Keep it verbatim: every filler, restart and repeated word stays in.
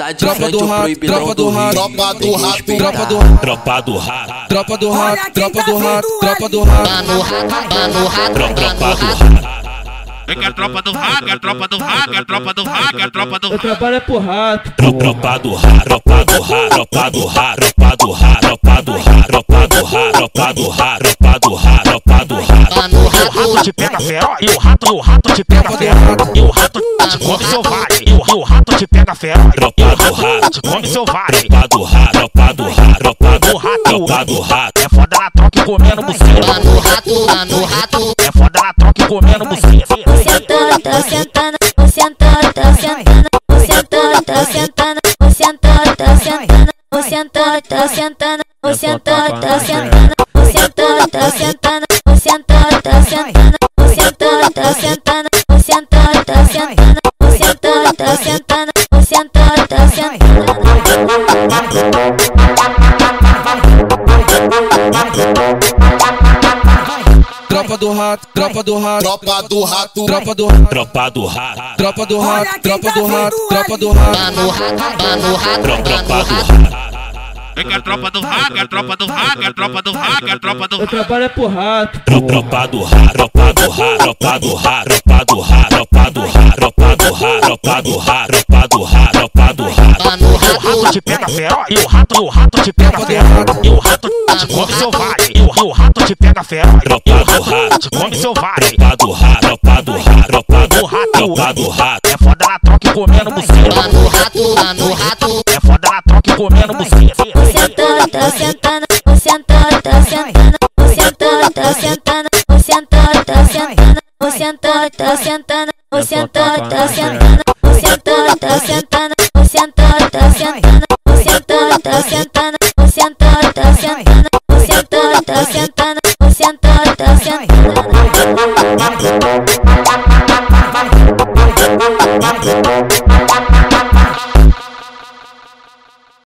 tá de frente o proibidão do Rio. Tropa do rato, Tropa do Tropa do rato, Tropa do rato, tropa do rato, tropa do rato. Mano rato, mano rato, tropa do rato. É que a tropa do rato, a tropa do rato, a tropa do rato, a tropa do rato. Eu trabalho é pro rato. Tropa do rato, tropa do rato, tropa do rato, tropa do rato, tropa do rato, tropa do rato, tropa do rato, tropa do rato, tropa do rato. Mano rato, O rato te pega feroz, e o rato, o rato te pega feroz, e o rato te come selvagem, e o rato te pega feroz, e o rato te come selvagem. Tropa do rato, tropa do rato, tropa do rato, tropa do rato. É foda na troca e comendo buceta. mano rato, mano rato. É foda na troca e comendo buceta. Sentando, tá sentando, tô sentando, tá sentando, tô sentando, tá sentando, tô sentando, tá sentando, tô sentando, tá sentando, tô sentando, tá sentando, tô sentando, tá sentando, tô sentando, tá sentando, tô sentando, tá sentando, tô sentando, tá sentando, tô sentando, tá sentando, tô sentando, tá sentando. Tropa do rato, tropa do rato, tropa do rato, tropa do rato, Tropa do rato, tropa do rato, tropa do rato, tropa do rato. Mano rato, mano rato, tropa mano do rato. rato. É que a tropa do rato, a tropa do rato, a tropa do rato, a tropa do Eu rato. trabalho é pro rato. Tropa do rato, tropa do rato, tropa do rato, tropa do rato, tropa do rato, tropa do rato, tropa do rato, tropa do rato, tropa do rato. Mano O rato, rato te pega feroz, e o rato, o rato te pega feroz, e o rato te come selvagem, e o rato te pega feroz, e o rato te come selvagem. Tropa do rato, tropa do rato, tropa do O rato, rato tropa do rato. é foda na troca e comendo buceta. mano rato, mano rato. É foda na troca e comendo buceta. Tô sentando, tá sentando, tô sentando, tá sentando, tô sentando, tá sentando, tô sentando, tá sentando, tô sentando, tá sentando, tô sentando, tá sentando, tô sentando, tá sentando, tô sentando, tá sentando, tô sentando, tá sentando, tô sentando, tá sentando, tô sentando, tá sentando, tô sentando, tá sentando.